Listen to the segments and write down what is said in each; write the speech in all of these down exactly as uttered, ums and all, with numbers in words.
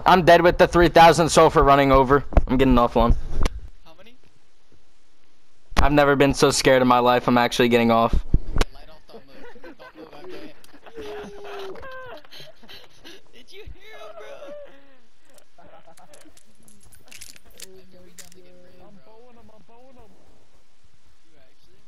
I'm dead with the three thousand sulfur running over. I'm getting offline. How many? I've never been so scared in my life. I'm actually getting off. Okay, light off, don't move. Don't move, M J. Did you hear him, bro? M J, we definitely getting raided, I'm bro. bowling him, I'm bowling him. You actually?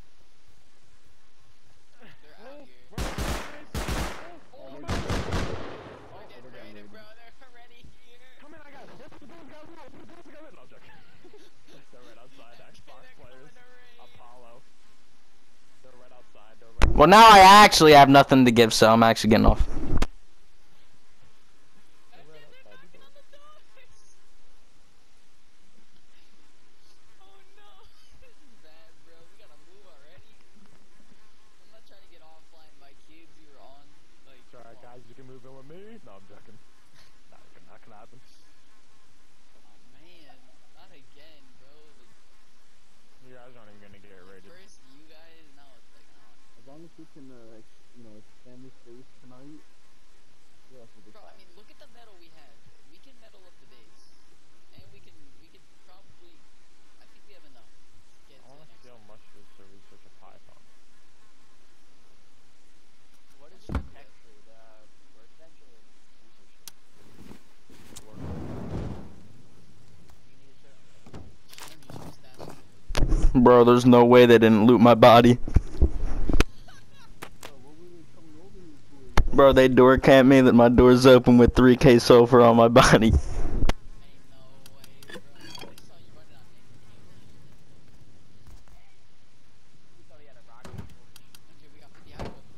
They're out here. We're Oh, we're no. getting We're getting we're getting raided, bro. They're already here. Come in, I got it. What's the dude's got it? What's the dude's got it? No, I'm joking. They're right outside, Xbox They're players. coming to raid. Apollo. They're right outside. They're right Well, now I actually have nothing to give, so I'm actually getting off. M J, right they're outside. knocking on the doors. Oh no. This is bad, bro. We gotta move already. I'm not trying to get offline by kids you were on. Like, It's alright, come on. guys. You can move in with me. No, I'm joking. Not gonna, not gonna happen. Oh man, not again, bro. Like, You guys aren't even gonna get raided. first you guys, now it's like, I don't know. As long as we can, uh, ex you know, expand this base tonight, yeah, that's what Bro, I mean, look at the metal we have. We can metal up the base, and we can, we could probably, I think we have enough. to Get I to wanna the next steal level. mushrooms to research a python. What is Sure, the tech trade? Uh, workbench or research trade? You need a certain. Energy shield stats. Bro, there's no way they didn't loot my body. Bro, what were they coming over here for? Bro, they door camped me that my door's open with three K sulfur on my body. Ain't no way, bro. I saw you running out. You thought he had a rocket torch. M J, we got fifty high roll.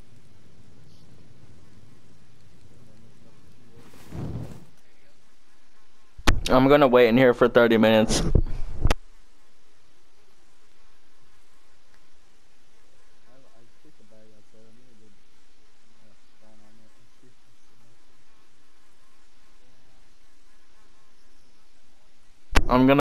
There you go. I'm gonna wait in here for thirty minutes. I, I took a bag out there. I need to uh, spawn on it and see if it's enough. I'm gonna